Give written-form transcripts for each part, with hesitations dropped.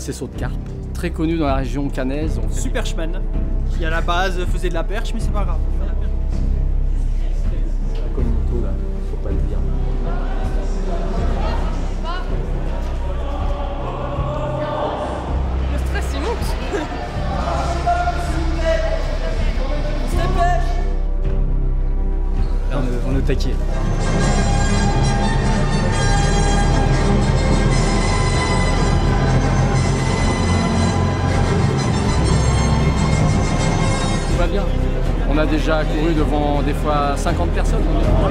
c'est saut de carpe, très connu dans la région caennaise. Superchman, qui à la base faisait de la perche, mais c'est pas grave. Incognito là, faut pas le dire. Le stress il monte. Là on est au taquet. Tout va bien. On a déjà couru devant des fois 50 personnes.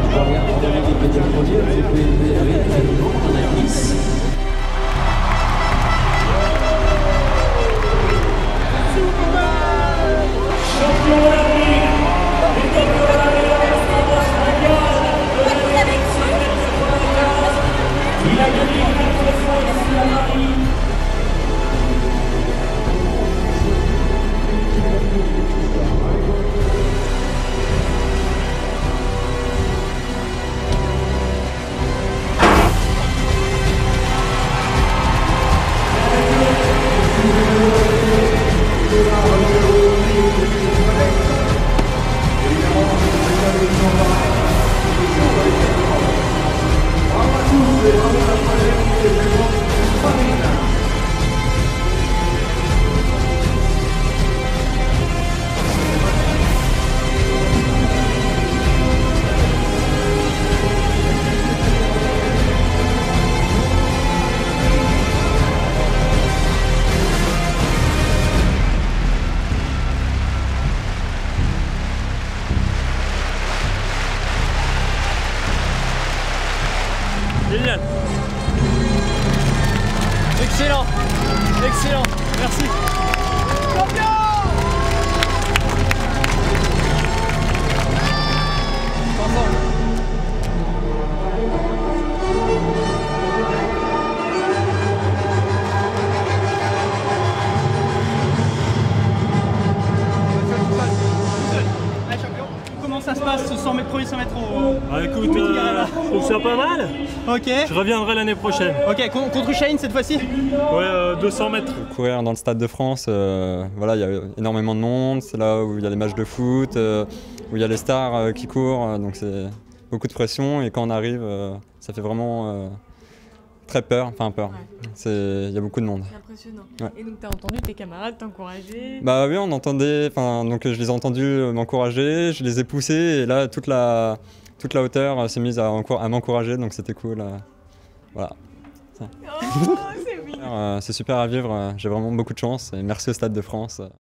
Génial. Excellent. Excellent. Merci. Champion. Comment ça se passe, ce 100 mètres premier, 100 mètres au... Ah écoute, je trouve ça pas mal. Ok. Je reviendrai l'année prochaine. Ok, contre Shane cette fois-ci? Ouais, 200 mètres. Courir dans le Stade de France, voilà, il y a énormément de monde, c'est là où il y a les matchs de foot, où il y a les stars qui courent, donc c'est beaucoup de pression et quand on arrive, ça fait vraiment très peur, enfin peur. Ouais. Il y a beaucoup de monde. C'est impressionnant. Ouais. Et donc tu as entendu tes camarades t'encourager? Bah oui, on entendait, donc je les ai entendus m'encourager, je les ai poussés et là toute la hauteur s'est mise à m'encourager, donc c'était cool. Voilà. Oh, c'est mignon. C'est super à vivre, j'ai vraiment beaucoup de chance et merci au Stade de France.